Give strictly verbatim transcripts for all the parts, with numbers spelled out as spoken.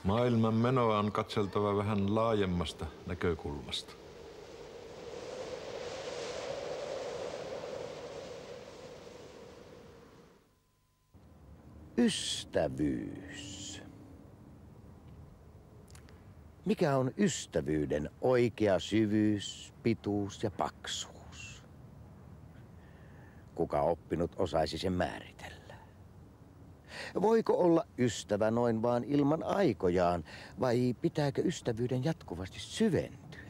Maailman menoa on katseltava vähän laajemmasta näkökulmasta. Ystävyys. Mikä on ystävyyden oikea syvyys, pituus ja paksuus? Kuka oppinut osaisi sen määritellä? Voiko olla ystävä noin vaan ilman aikojaan, vai pitääkö ystävyyden jatkuvasti syventyä?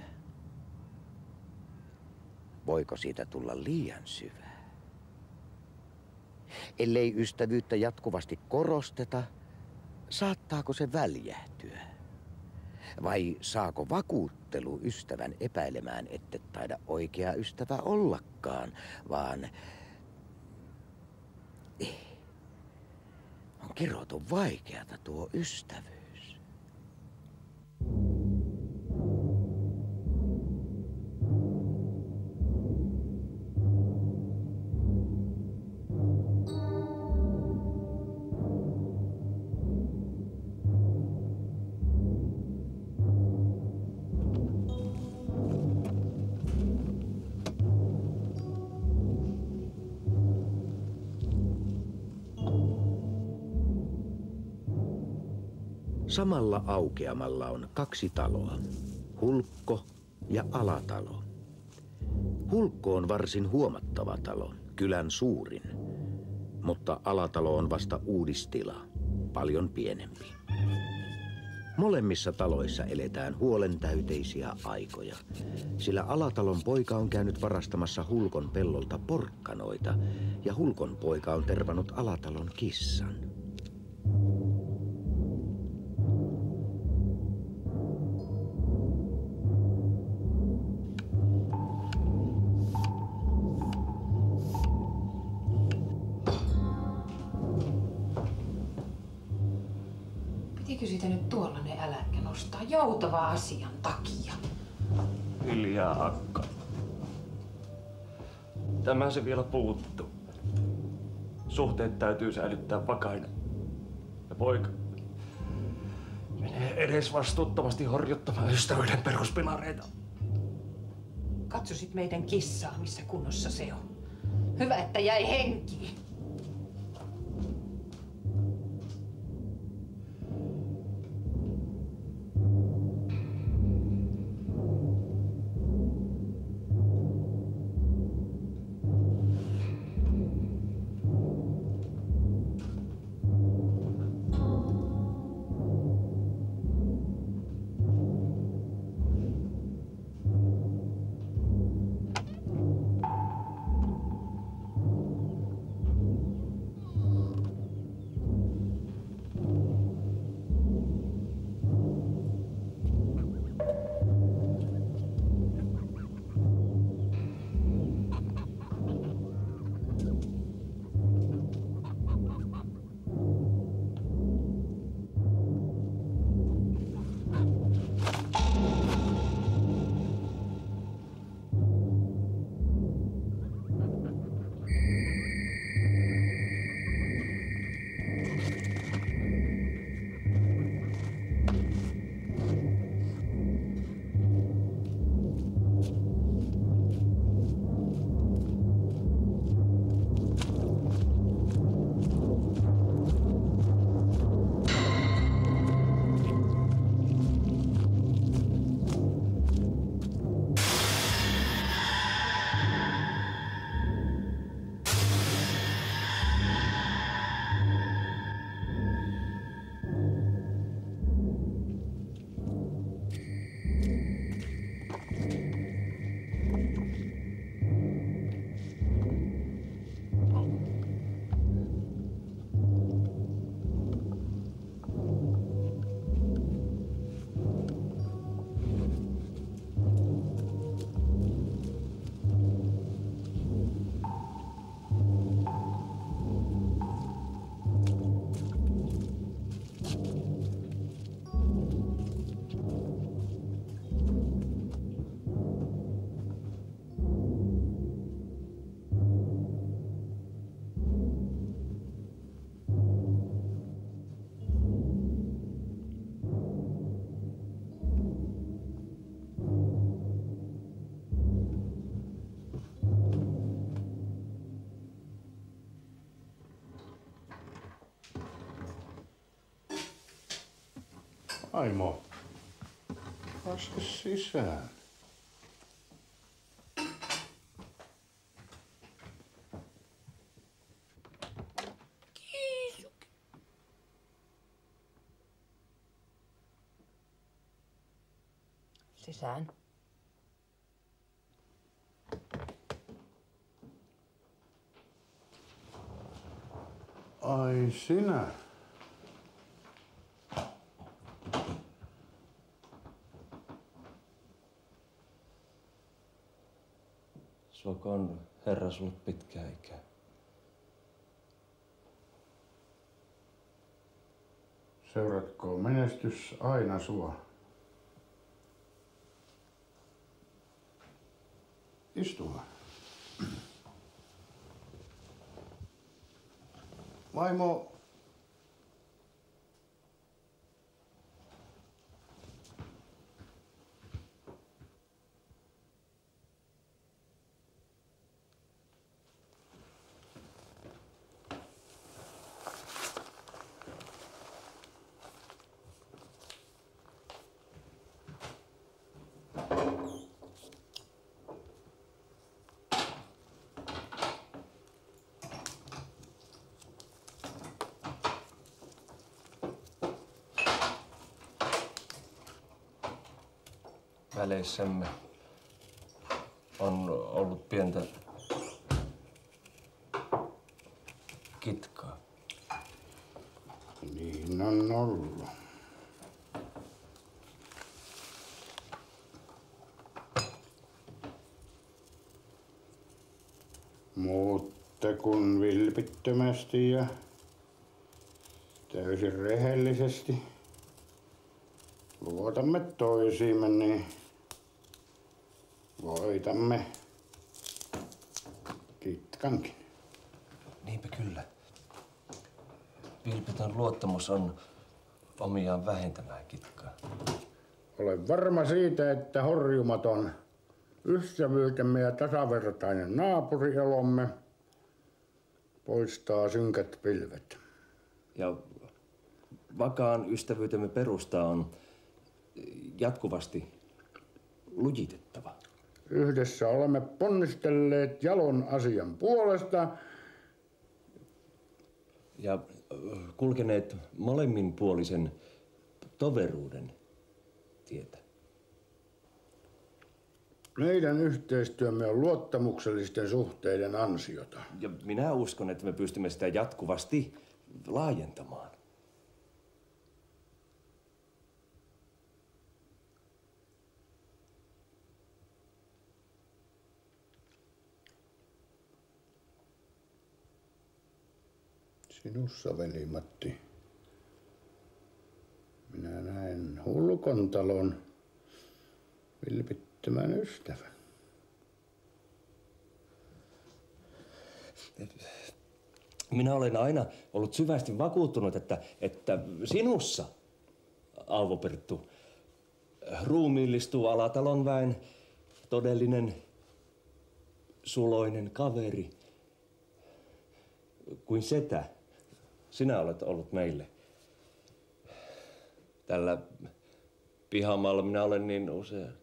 Voiko siitä tulla liian syvää? Ellei ystävyyttä jatkuvasti korosteta, saattaako se väljähtyä? Vai saako vakuuttelu ystävän epäilemään, ette taida oikea ystävä ollakaan, vaan... Eh, on kirotun vaikeata tuo ystävyys. Samalla aukeamalla on kaksi taloa, Hulkko ja Alatalo. Hulkko on varsin huomattava talo, kylän suurin, mutta Alatalo on vasta uudistila, paljon pienempi. Molemmissa taloissa eletään huolentäyteisiä aikoja, sillä Alatalon poika on käynyt varastamassa Hulkon pellolta porkkanoita ja Hulkon poika on tervannut Alatalon kissan. Pitikö siitä nyt tuollainen äläkkä nostaa joutava asian takia? Hiljaa, akka. Tämä se vielä puuttuu. Suhteet täytyy säilyttää vakaina. Ja poika menee edes vastuuttomasti horjuttamaan ystävyyden peruspilareita. Katso sit meidän kissaa, missä kunnossa se on. Hyvä, että jäi henkiin. Aimo, laske sisään. Sisään. Ai sinä. Suokoon Herra sulle pitkää ikää. Seuratko menestys aina sua? Istua. Vaimo, Väleissämme on ollut pientä kitkaa. niin on ollut. Mutta kun vilpittömästi ja täysin rehellisesti luotamme toisiimme, niin voitamme kitkankin. Niinpä kyllä. Vilpitön luottamus on omiaan vähentämään kitkaa. Olen varma siitä, että horjumaton ystävyytemme ja tasavertainen naapurielomme poistaa synkät pilvet. Ja vakaan ystävyytemme perusta on jatkuvasti lujitettava. Yhdessä olemme ponnistelleet jalon asian puolesta. Ja kulkeneet molemminpuolisen toveruuden tietä. Meidän yhteistyömme on luottamuksellisten suhteiden ansiota. Ja minä uskon, että me pystymme sitä jatkuvasti laajentamaan. Sinussa, veli Matti, minä näen Hulkontalon vilpittömän ystävän. Minä olen aina ollut syvästi vakuuttunut, että, että sinussa, Auvo Perttu, ruumiillistuu Alatalon väen todellinen suloinen kaveri kuin setä. Sinä olet ollut meille. Tällä pihamaalla minä olen niin usein.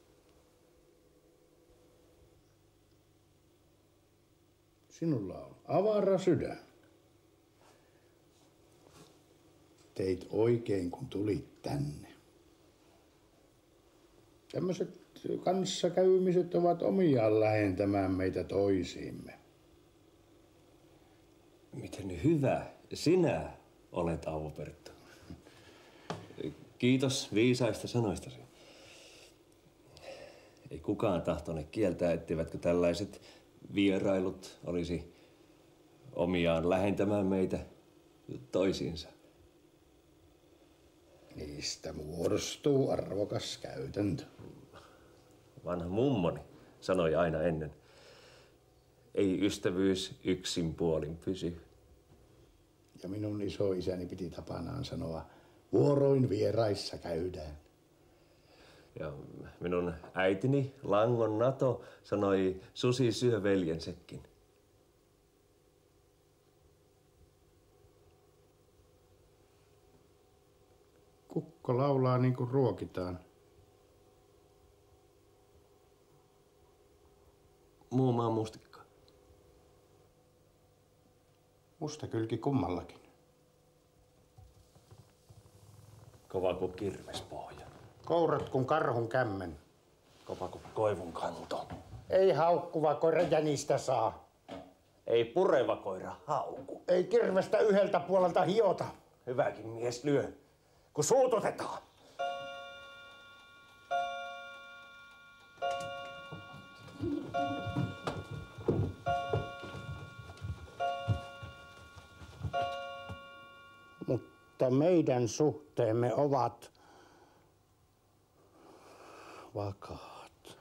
Sinulla on avara sydän. Teit oikein, kun tulit tänne. Tämmöiset kanssakäymiset ovat omiaan lähentämään meitä toisiimme. Miten hyvä sinä olet, Auvo Perttu. Kiitos viisaista sanoistasi. Ei kukaan tahtone kieltää, etteivätkö tällaiset vierailut olisi omiaan lähentämään meitä toisiinsa. Niistä muodostuu arvokas käytäntö. Vanha mummoni sanoi aina ennen. Ei ystävyys yksin puolin pysy. Ja minun isoisäni piti tapanaan sanoa, vuoroin vieraissa käydään. Ja minun äitini Langon Nato sanoi, susi syö veljensäkin. Kukka Ukko laulaa niin kuin ruokitaan. Muu maan mustikka. Musta kylki kummallakin. Kova kuin kirvespohja. Kourat kun karhun kämmen. Kova kuin koivun kanto. Ei haukkuva koira jänistä saa. Ei pureva koira hauku. Ei kirvestä yhdeltä puolelta hiota. Hyväkin mies lyö, kun suututetaan. Mutta meidän suhteemme ovat vakaat.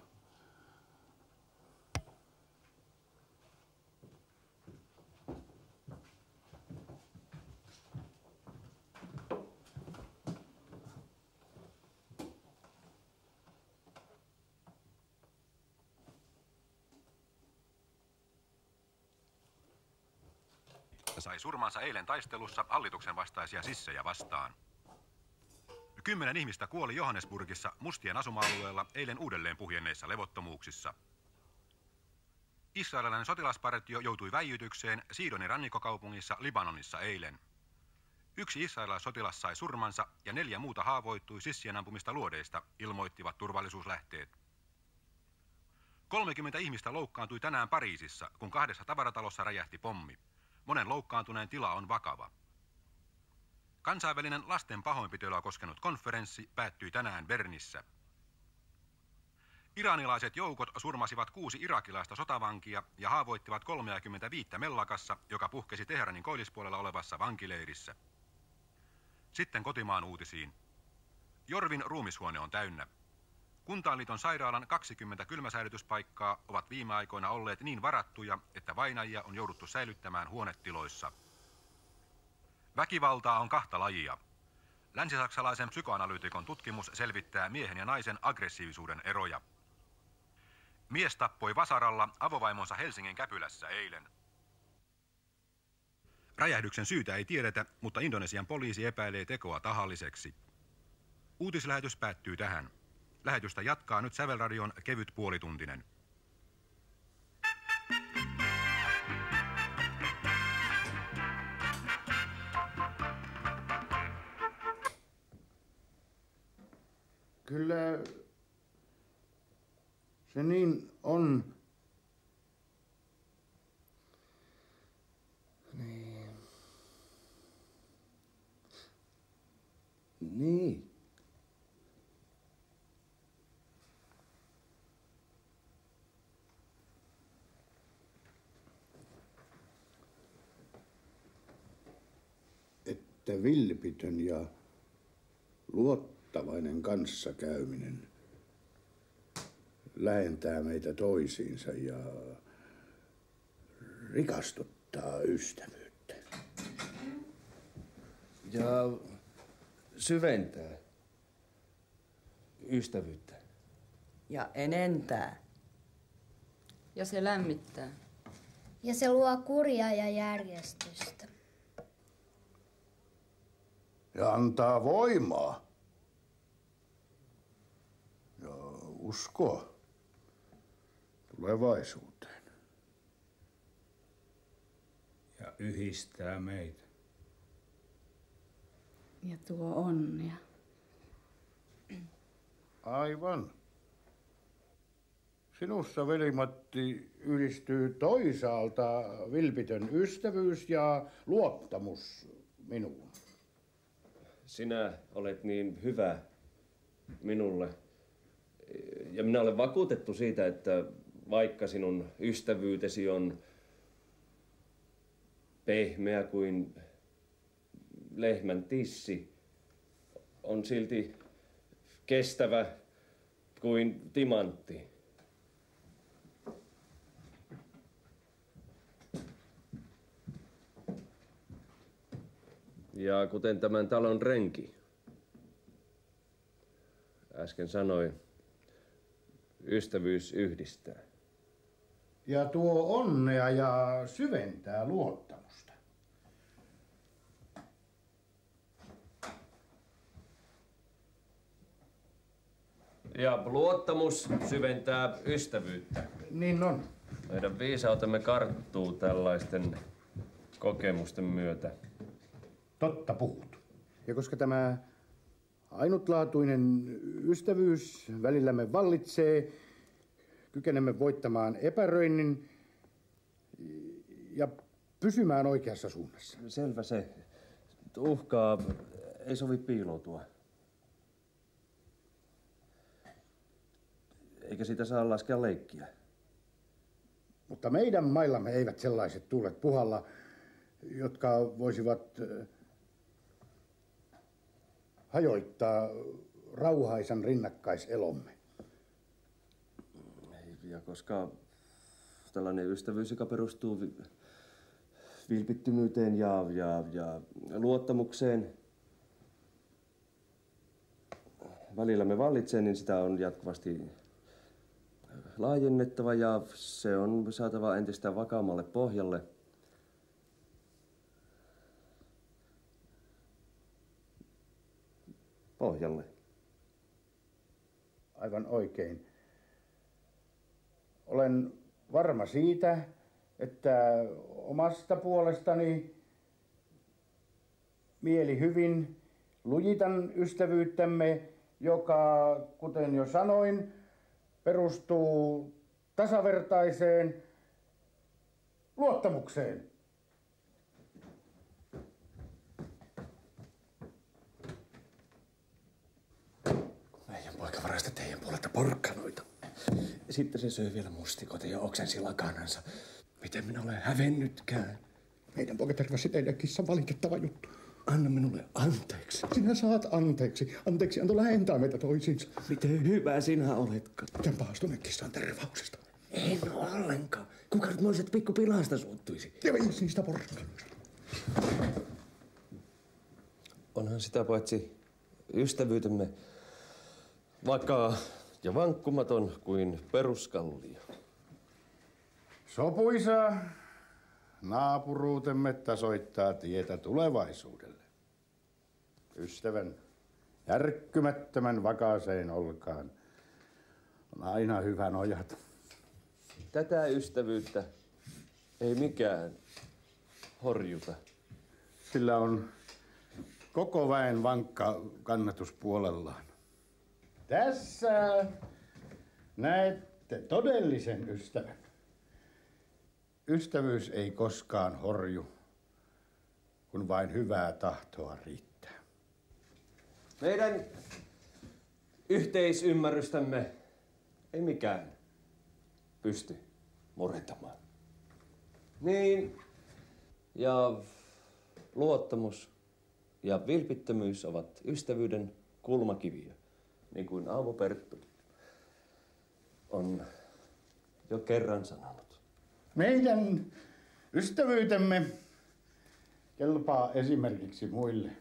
Sai surmansa eilen taistelussa hallituksen vastaisia sissejä vastaan. Kymmenen ihmistä kuoli Johannesburgissa mustien asuma-alueella eilen uudelleen puhjenneissa levottomuuksissa. Israelilainen sotilaspartio joutui väijytykseen Siidonin rannikkokaupungissa Libanonissa eilen. Yksi israelilaissotilas sai surmansa ja neljä muuta haavoittui sissien ampumista luodeista, ilmoittivat turvallisuuslähteet. kolmekymmentä ihmistä loukkaantui tänään Pariisissa, kun kahdessa tavaratalossa räjähti pommi. Monen loukkaantuneen tila on vakava. Kansainvälinen lasten pahoinpitelyä koskenut konferenssi päättyi tänään Bernissä. Iranilaiset joukot surmasivat kuusi irakilaista sotavankia ja haavoittivat kolmekymmentäviisi mellakassa, joka puhkesi Teheranin koillispuolella olevassa vankileirissä. Sitten kotimaan uutisiin. Jorvin ruumishuone on täynnä. Kuntaanliiton sairaalan kaksikymmentä kylmäsäilytyspaikkaa ovat viime aikoina olleet niin varattuja, että vainajia on jouduttu säilyttämään huonetiloissa. Väkivaltaa on kahta lajia. Länsisaksalaisen psykoanalyytikon tutkimus selvittää miehen ja naisen aggressiivisuuden eroja. Mies tappoi vasaralla avovaimonsa Helsingin Käpylässä eilen. Räjähdyksen syytä ei tiedetä, mutta Indonesian poliisi epäilee tekoa tahalliseksi. Uutislähetys päättyy tähän. Lähetystä jatkaa nyt Sävelradion kevyt puolituntinen. Kyllä se niin on. Niin. Niin. Että vilpitön ja luottavainen kanssakäyminen lähentää meitä toisiinsa ja rikastuttaa ystävyyttä. Ja syventää ystävyyttä. Ja enentää. Ja se lämmittää. Ja se luo kuria ja järjestystä. Ja antaa voimaa. Ja uskoa tulevaisuuteen. Ja yhdistää meitä. Ja tuo onnea. Aivan. Sinussa, Veli-Matti, yhdistyy toisaalta vilpitön ystävyys ja luottamus minuun. Sinä olet niin hyvä minulle. Ja minä olen vakuutettu siitä, että vaikka sinun ystävyytesi on pehmeä kuin lehmän tissi, on silti kestävä kuin timantti. Ja kuten tämän talon renki äsken sanoi, ystävyys yhdistää. Ja tuo onnea ja syventää luottamusta. Ja luottamus syventää ystävyyttä. Niin on. Meidän viisautemme karttuu tällaisten kokemusten myötä. Totta puhut. Ja koska tämä ainutlaatuinen ystävyys välillämme vallitsee, kykenemme voittamaan epäröinnin ja pysymään oikeassa suunnassa. Selvä se. Uhkaa ei sovi piiloutua. Eikä siitä saa laskea leikkiä. Mutta meidän maillamme eivät sellaiset tuulet puhalla, jotka voisivat hajoittaa rauhaisan rinnakkaiselomme. Ja koska tällainen ystävyys, joka perustuu vi- vilpittömyyteen ja, ja, ja luottamukseen välillämme vallitsee, niin sitä on jatkuvasti laajennettava ja se on saatava entistä vakaammalle pohjalle. Pohjalle. Aivan oikein. Olen varma siitä, että omasta puolestani mieli hyvin lujitan ystävyyttämme, joka, kuten jo sanoin, perustuu tasavertaiseen luottamukseen. Meidän poika varasti teidän puolelta porkkanoita. Sitten se söi vielä mustikoita ja oksensi lakanansa. Miten minä olen hävennytkään? Meidän poika tervasi teidän kissan valitettava juttu. Anna minulle anteeksi. Sinä saat anteeksi. Anteeksi anto lähentää meitä toisiinsa. Miten hyvä sinä oletkaan. Tämän pahastunen kissan tervauksesta. En ollenkaan. Kuka nyt noiset pikku pilasta suuttuisi? Ja viisi niistä porkkanoista. Onhan sitä paitsi ystävyytemme vakaa ja vankkumaton kuin peruskallio. Sopuisa naapuruutemme tasoittaa tietä tulevaisuudelle. Ystävän järkkymättömän vakaaseen olkaan on aina hyvä nojata. Tätä ystävyyttä ei mikään horjuta. Sillä on koko väen vankka kannatus puolellaan. Tässä näette todellisen ystävän. Ystävyys ei koskaan horju, kun vain hyvää tahtoa riittää. Meidän yhteisymmärrystämme ei mikään pysty murentamaan. Niin, ja luottamus ja vilpittömyys ovat ystävyyden kulmakiviä, niin kuin Aavo Perttu on jo kerran sanonut. Meidän ystävyytemme kelpaa esimerkiksi muille.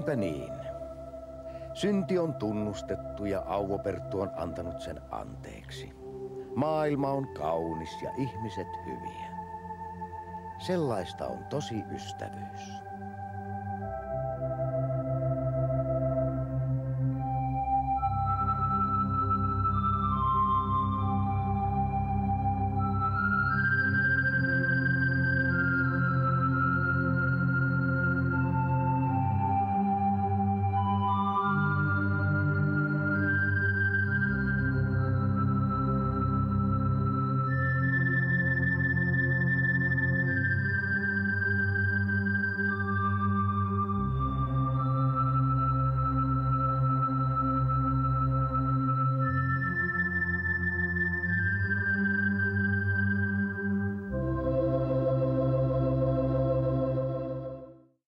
Niinpä niin. Synti on tunnustettu ja Auvo Perttu on antanut sen anteeksi. Maailma on kaunis ja ihmiset hyviä. Sellaista on tosi ystävyys.